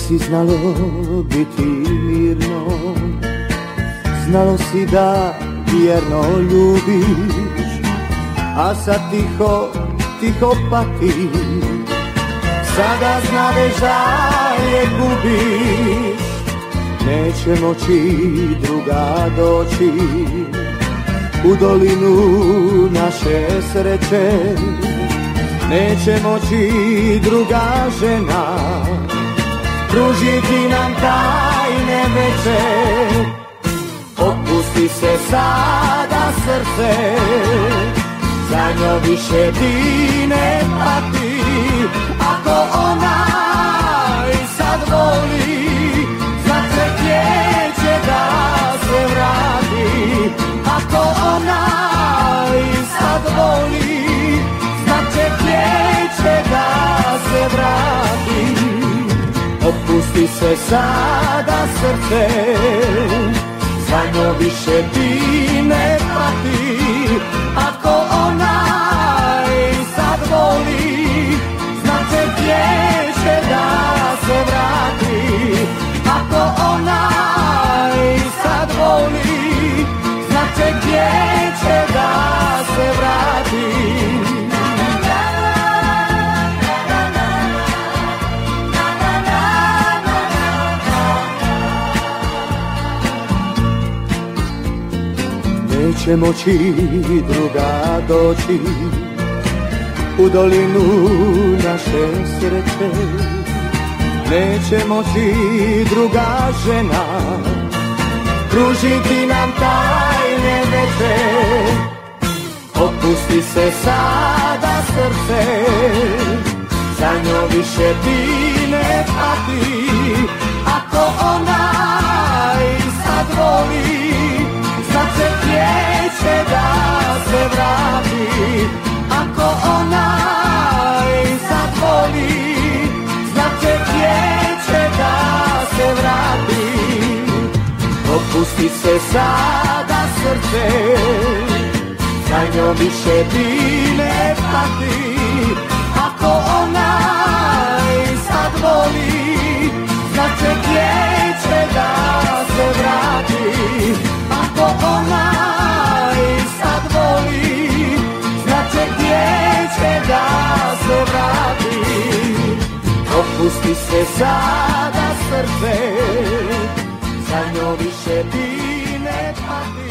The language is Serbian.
si znalo biti mirno, znalo si da vjerno ljubiš, a sad tiho patiš. Sada znadeš da je gubiš, neće moći druga doći u dolinu naše sreće. Neće moći druga žena pružiti nam tajne veče. Opusti se sada srce, za njom više ti ne pati. Ako ona i sad voli, znači gdje će da se vrati. Ako ona i sad voli, znači gdje će da se vrati. Opusti se sada srce, za njom više ti ne pati. Ako ona i sad voli, znači gdje će da se vrati. Ako ona i sad voli, znači gdje će da se vrati. Neće moći druga doći u dolinu naše sreće. Neće moći druga žena pružiti nam tajne veče. Opusti se sada srce, za njom više ti ne pati. Ako ona i sad voli, znači gdje će da se vrati. Ako ona i sad voli, znači gdje će da se vrati. Opusti se sada srce, za njom više ti ne pati. Ako ona i sad voli, znači gdje će da se vrati. Ako ona i sad voli, znači gdje će da se vrati. Opusti se sada srce, za njom više ti ne pati.